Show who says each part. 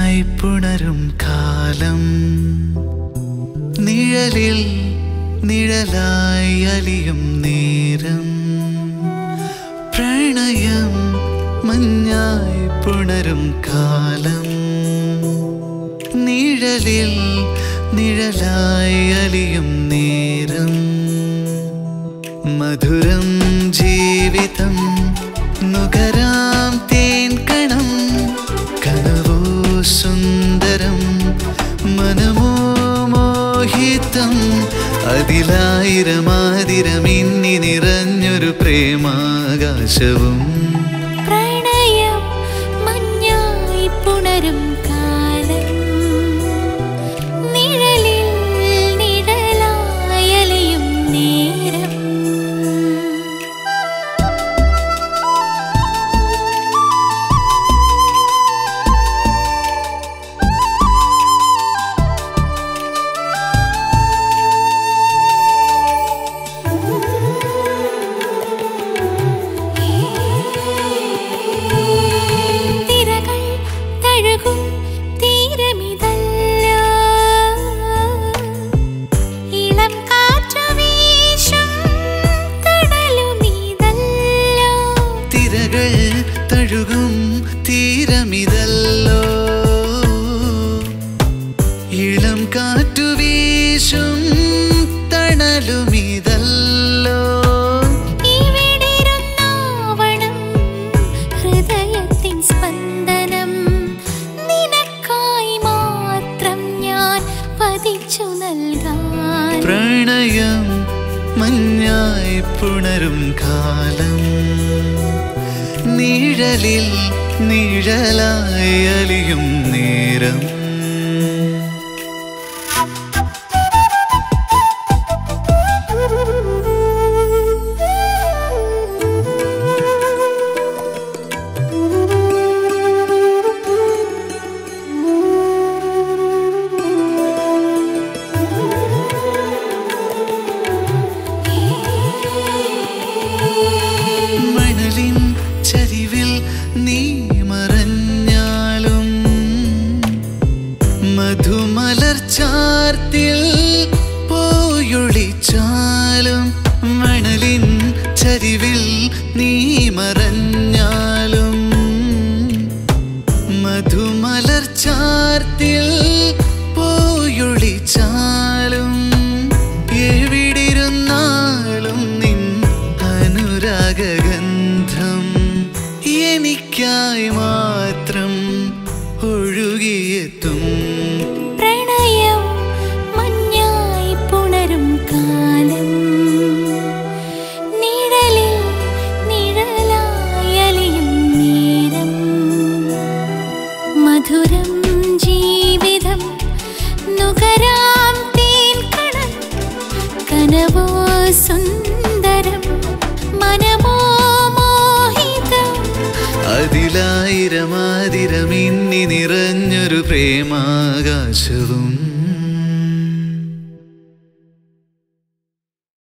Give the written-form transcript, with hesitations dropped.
Speaker 1: മഞ്ഞായി പുണരും കാലം നിഴലിൽ നിഴലായി അലിയും നേരം പ്രണയം മഞ്ഞായി പുണരും കാലം നിഴലിൽ നിഴലായി അലിയും നേരം മധുരം ജീവിതം നുകരാം തേൻ കണം കനവോ സുന്ദരം മനമോ മോഹിതം അതിലായിരമാതിരം ഇന്നി നിറഞ്ഞൊരു പ്രേമാകാശവും
Speaker 2: പ്രണയം മഞ്ഞായി പുണരും കാലം നിഴലിൽ നിഴലായി അലിയും നേരം
Speaker 1: തീരമിതല്ലോ ഇളം കാറ്റു വീശും തണലുമിതല്ലോ
Speaker 2: ഇവിടിരുന്നാവണം ഹൃദയത്തിൻ സ്പന്ദനം നിനക്കായി മാത്രം ഞാൻ പതിച്ചു നൽകാൻ
Speaker 1: പ്രണയം മഞ്ഞായി പുണരും കാലം നിഴലിൽ നിഴലായി അലിയും നേരം മണലിൻ ചരിവിൽ നീ മറഞ്ഞാലും മധുമലർച്ചാർത്തിൽ പോയൊളിച്ചാലും മണലിൻ ചരിവിൽ നീ മറഞ്ഞാലും മധുമലർച്ചാർത്തിൽ പോയൊളിച്ചാലും എവിടിരുന്നാലും നിൻ അനുരാഗഗന്ധം എനിക്കായി മാത്രം ഒഴുകിയെത്തും
Speaker 2: പ്രണയം മഞ്ഞായി പുണരും കാലം നിഴലിൽ നിഴലായി അലിയും നേരം മധുരം ജീവിതം നുകരാം തേൻ കണം കനവോ സുന്ദരം മനമോ മോഹിതം
Speaker 1: അതിലായിരമാതിരം ഇന്നി നിറഞ്ഞൊരു പ്രേമാകാശവും